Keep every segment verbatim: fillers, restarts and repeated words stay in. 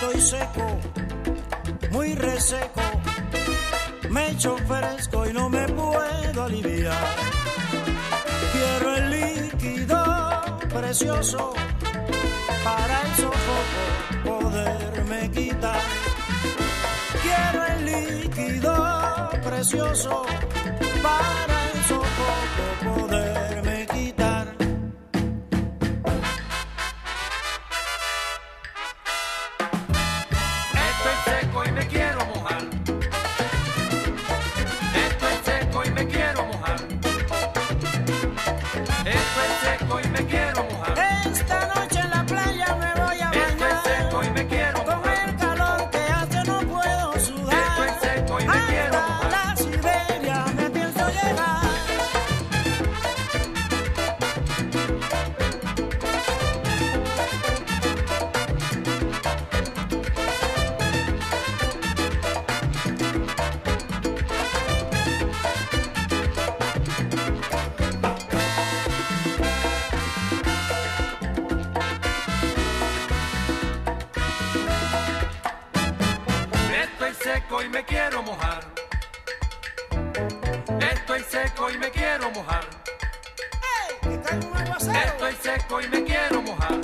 estoy seco, muy reseco, me echo fresco y no me puedo aliviar. Quiero el líquido precioso para el sofoco poderme quitar. Quiero el líquido precioso para el sofoco poderme quitar. Estoy seco y me quiero mojar. Estoy seco y me quiero mojar. Estoy seco y me quiero mojar. Esta noche en la playa me voy a bañar. Estoy seco y me quiero mojar. Con el calor que hace no puedo sudar. Estoy seco y me quiero mojar. Hasta la Siberia me pienso llevar. Estoy seco y me quiero mojar. Estoy seco y me quiero mojar. ¡Ey! ¡Que caiga un aguacero! Estoy seco y me quiero mojar.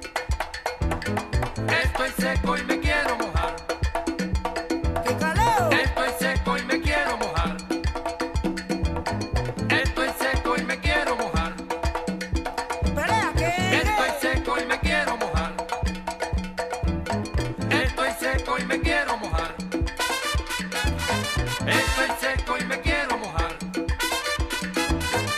Estoy seco y me quiero mojar. ¡Que caleo! Estoy seco y me quiero mojar. Estoy seco y me quiero mojar. ¡Pelea que! Estoy seco y me quiero mojar. Estoy seco y me quiero mojar. Estoy seco y me quiero mojar.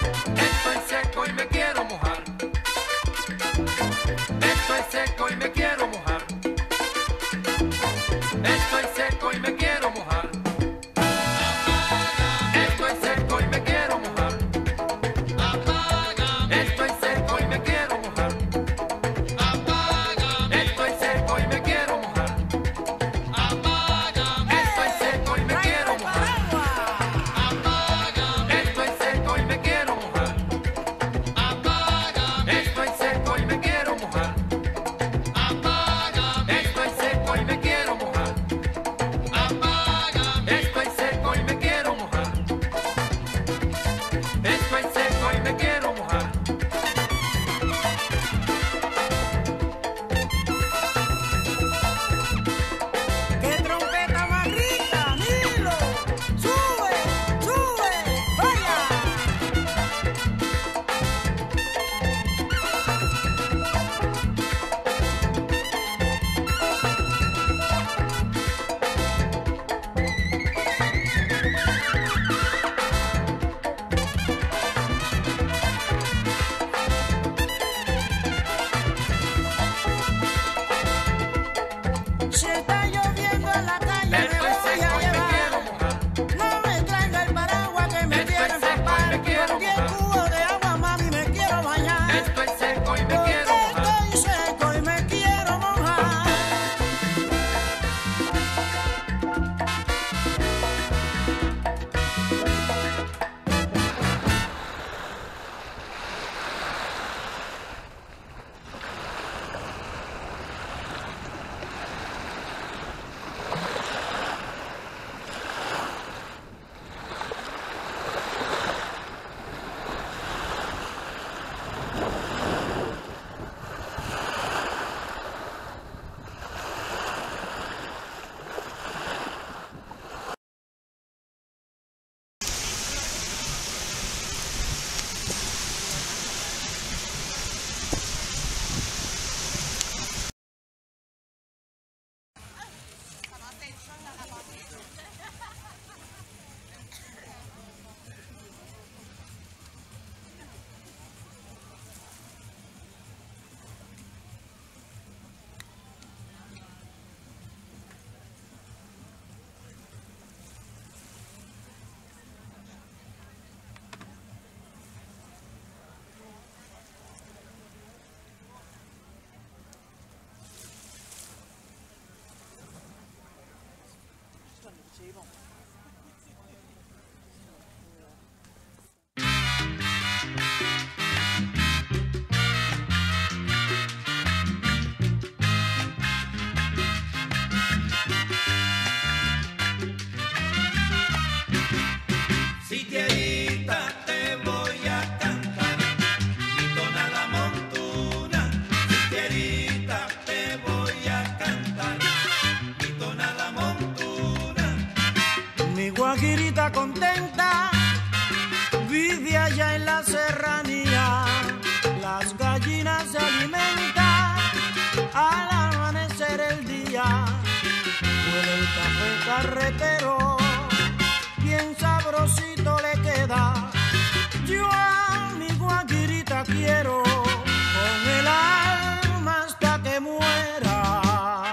luna se alimenta al amanecer el día. Huele el café carretero, bien sabrosito le queda. Yo a mi guajirita quiero con el alma hasta que muera.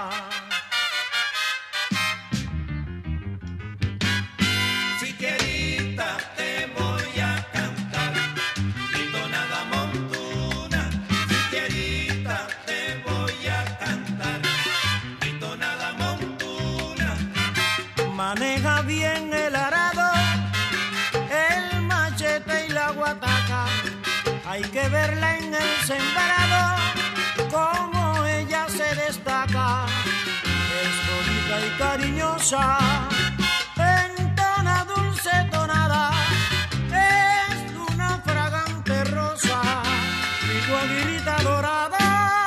Si querita te voy a cantar mi tonada montuna. Si querita te voy a cantar mi tonada montuna. Maneja bien el arado, el machete y la guataca. Hay que verla en el sembrado, como ella se destaca. Es bonita y cariñosa, entona dulce tonada. Es una fragante rosa, mi guajirita dorada.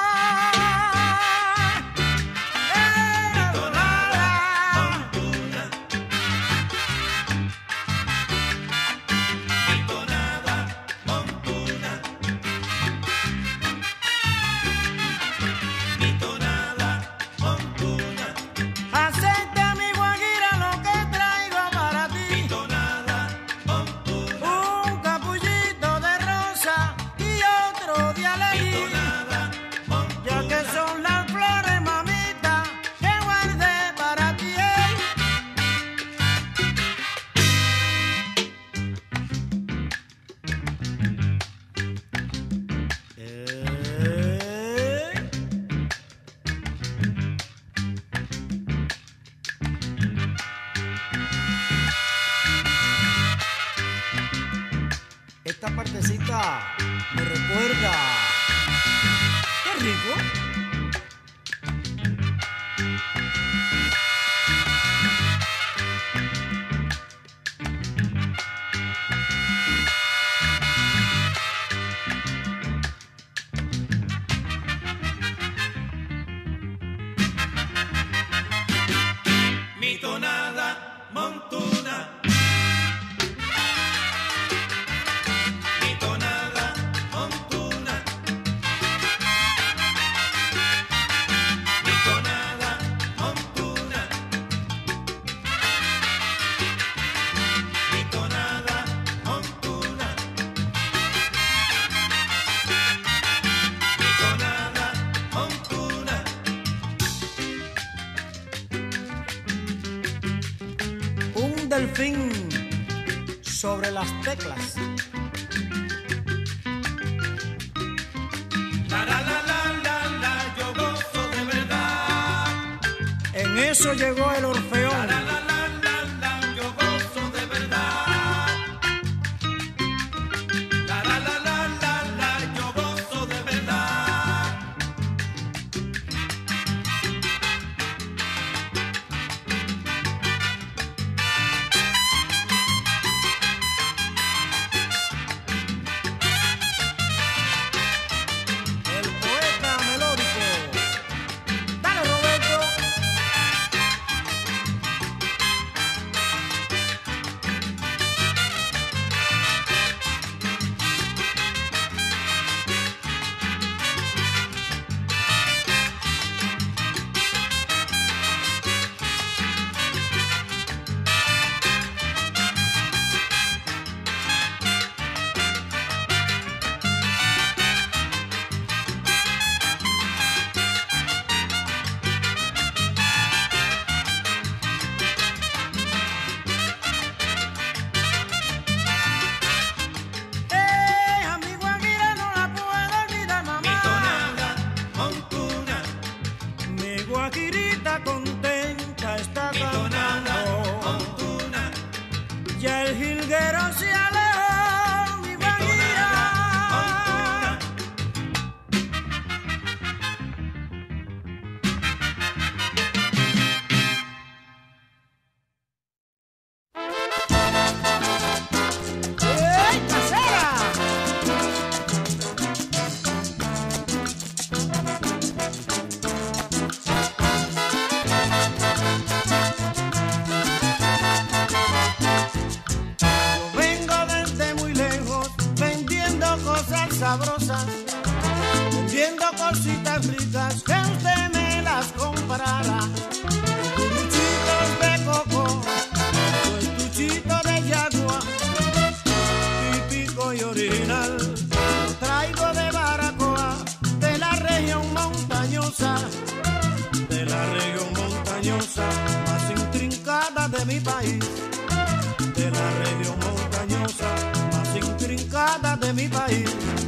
Esta partecita me recuerda. ¡Qué rico! Mi tonada montuna. Delfín sobre las teclas. La la la la la la, yo gozo de verdad. En eso llegó el Orfeón. La la la la la la, yo gozo de verdad. La la la la la la, yo gozo de verdad. cositas ricas que usted me las comprara. Estuchitos de coco, o estuchito de yagua, típico y original. Lo traigo de Baracoa, de la región montañosa, de la región montañosa más intrincada de mi país, de la región montañosa más intrincada de mi país.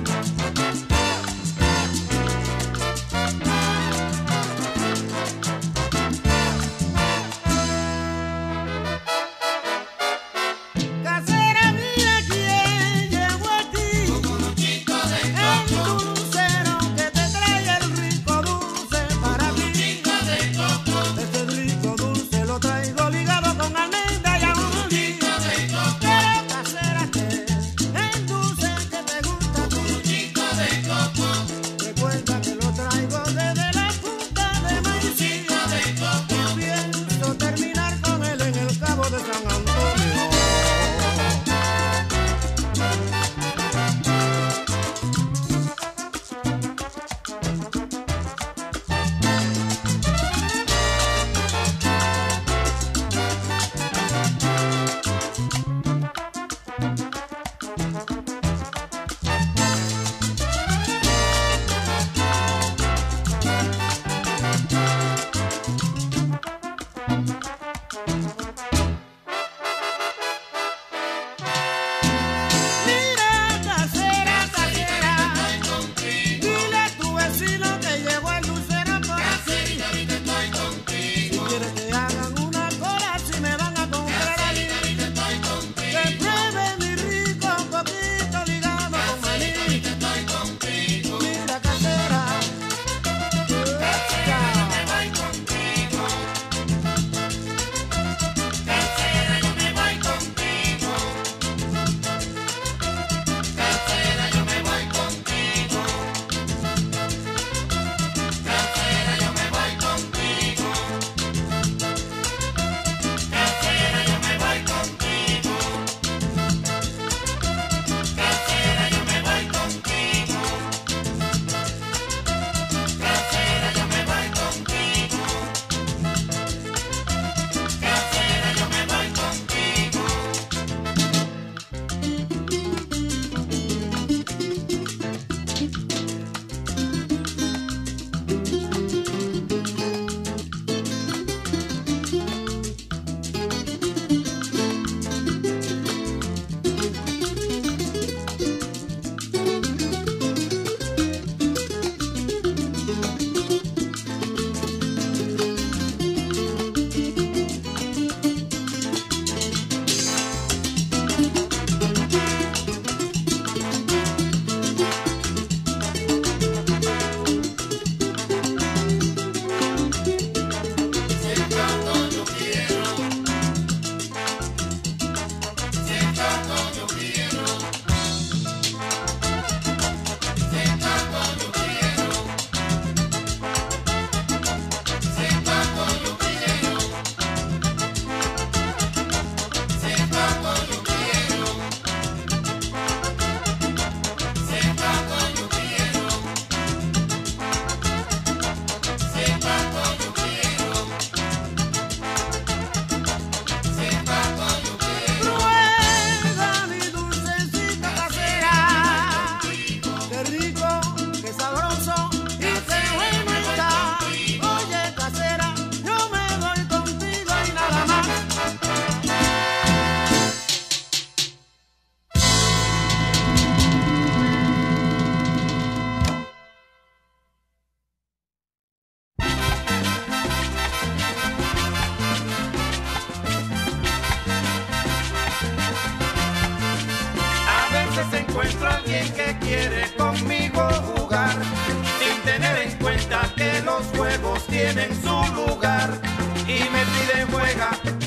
encuentro a alguien que quiere conmigo jugar, sin tener en cuenta que los juegos tienen su lugar. Y me pide juega,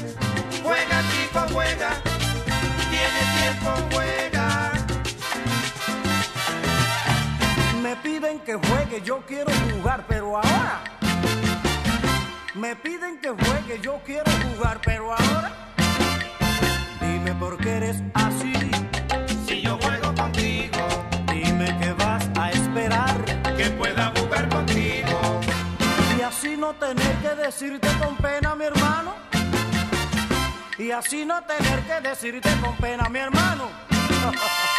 juega chico, juega, tiene tiempo, juega. Me piden que juegue, yo quiero jugar, pero ahora. Me piden que juegue, yo quiero jugar, pero ahora. Dime por qué eres así. Si yo juego contigo, dime que vas a esperar que pueda jugar no tener que decirte con pena, mi hermano. Y así no tener que decirte con pena, mi hermano.